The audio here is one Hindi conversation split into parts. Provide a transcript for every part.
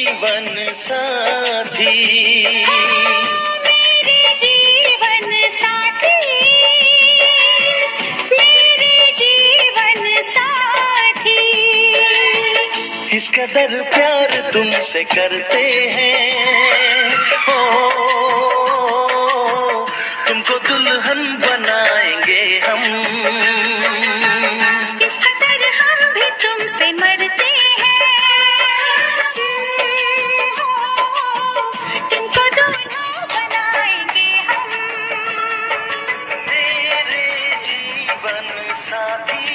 जीवन साथी, मेरे जीवन साथी, मेरे जीवन साथी। इस कदर प्यार तुमसे करते हैं, हो तुमको दुल्हन बनाएंगे हम। इस कदर हम भी तुम पे मरते हैं, तुमको दुल्हन बनाएंगे हम। मेरे जीवन साथी,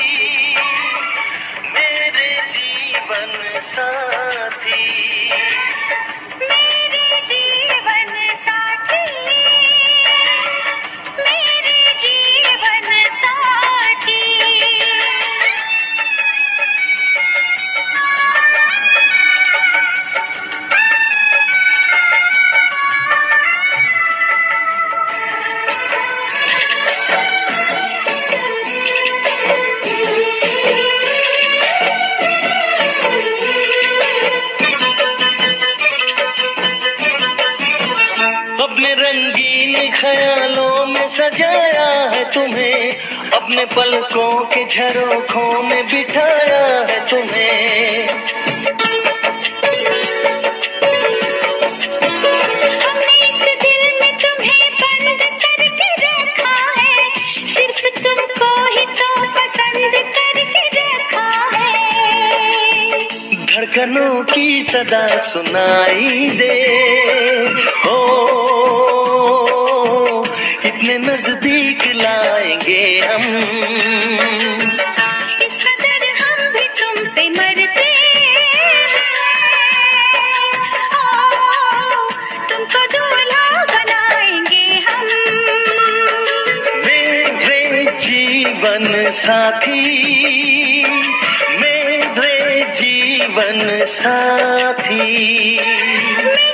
मेरे जीवन साथी, मेरे जीवन साथी, मेरे जीवन साथी। अपने रंगीन ख्यालों में सजाया है तुम्हें, अपने पलकों के झरोखों में बिठाया है तुम्हें। हमने इस दिल में तुम्हें बंद करके रखा है, सिर्फ तुमको ही तो पसंद करके रखा है। धड़कनों की सदा सुनाई दे, हो इतने नजदीक लाएंगे हम। इस कदर हम भी तुम पे मरते हैं, तुमको दूल्हा बनाएंगे हम। मेरे जीवन साथी, मेरे जीवन साथी।